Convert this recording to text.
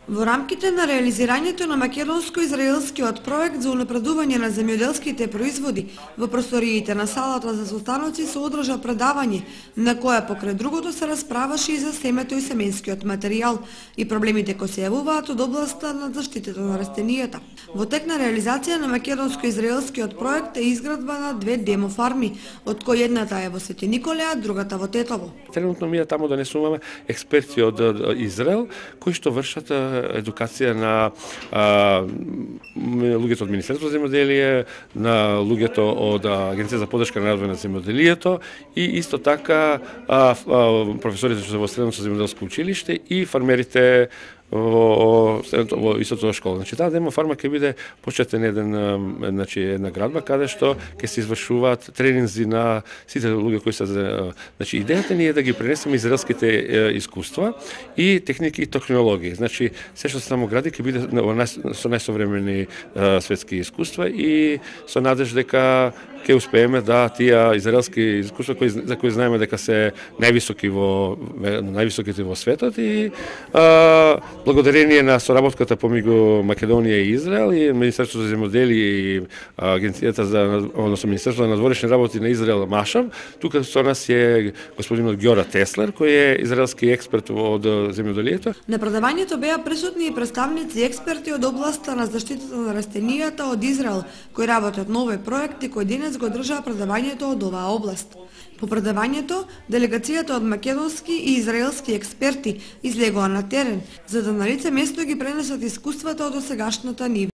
Во рамките на реализирањето на македонско-израелскиот проект за унапредување на земјоделските производи во просториите на салата за Султановци се одржа предавање на кое покрај другото се расправаше и за семето и семенскиот материјал и проблемите кои се јавуваат од областа на заштитата на растенијата. Во тек на реализација на македонско-израелскиот проект е изградба на две демофарми, од кои едната е во Свети Николе, а другата во Тетово. Тренутно ние таму донесуваме експерти од Израел кои што вршат едукација на луѓето од Министерството за земјоделие, на луѓето од Агенција за поддршка на развој на земјоделието и исто така професорите што се во Средното земјоделско училиште и фармерите во истото школа. Значи таа демофарма ќе биде почетен една градба каде што ќе се извршуваат тренинзи на сите луѓе кои се значи идејата ни е да ги пренесеме израелските искуства и техники и технологии. Значи се што се само гради ќе биде со најсовремени светски искуства и со надеж дека ќе успееме да тие израелски искуства за кои знаеме дека се највисоките во светот и благодарение на соработката помеѓу Македонија и Израел и Министерството за земјоделие и Агенцијата односно Министерството на надворешни работи на Израел Машав, тука со нас е господинот Гјора Теслер, кој е израелски експерт од земјоделието. На предавањето беа присутни и представници експерти од областа на заштитата на растенијата од Израел, кои работат на овој проект и кои денес го држаа предавањето од оваа област. По предавањето, делегацијата од македонски и израелски експерти излегоа на терен, за да на лице место ги пренесат искуствата од досегашната нив